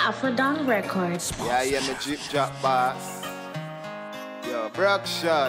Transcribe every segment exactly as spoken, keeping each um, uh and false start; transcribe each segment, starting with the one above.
Afrodon Records. Yeah, yeah, me Jeep Jack boss. Yo, Brock shot.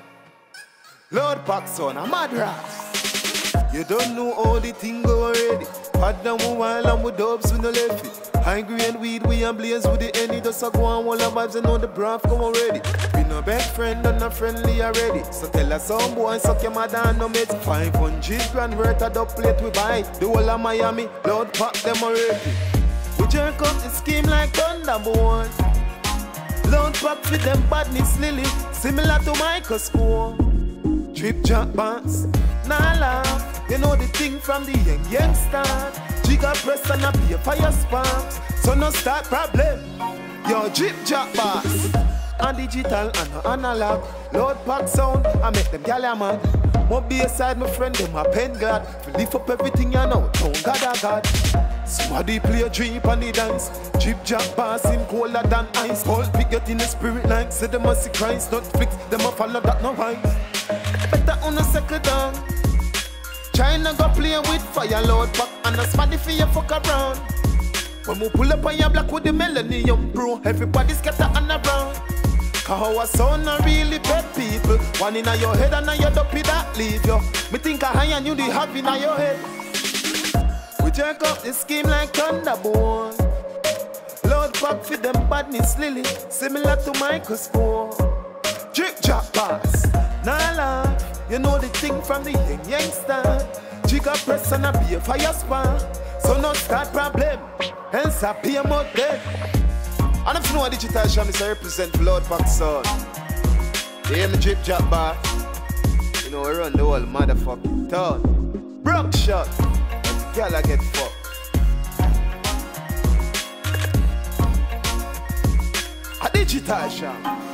Lord Paxson, a mad ras. You don't know all the thing go already. Pad down one while I'm with dubs with no left it. High green weed, we and blaze with the any. Just a go on while the vibes and all the brav go already. Be no best friend and not friendly already. So tell us some boy suck your mother and no mates. five hundred grand worth of dub plate we buy. The whole of Miami, Lord pack them already. We jerk up the scheme like Thunderbolt. Lord pack for them badness lily. Similar to Michael Score. Trip jack box, nah laugh. You know the thing from the young youngster. Jigger press and a be a fire sparks. So no start problem. Yo, drip jack box. And digital and no analog. Lord pack sound, I make them gal mad. More be aside my friend, them a pen god. Lift up everything you know, don't God a God. Somebody play a drip on the dance. Drip jack passing colder than ice. Cold pick get in the spirit like say them a see Christ. Not fix, them a follow that no wine. Better on a second down. China go play with fire, Lord pack. And a smarty for you fuck around. When we pull up on your block with the millennium, bro, everybody scatter on around. Cause our son not really bad people. One in your head and your dopey that leave you. Me think I high and you the have in your head. We jerk up the scheme like Thunderbolt. Lord pack for them badness lily. Similar to Michael Score. Drip jack pass, nah laugh. You know the thing from the young youngster. Jigger press and a be a fire spark. So no start problem. Else I be a more dead. And if you know a digital sham is a represent for Lord Paxson. You hear me drip jack bar. You know we run the whole motherfucking town. Brock shot. Girl I get fucked. A digital sham.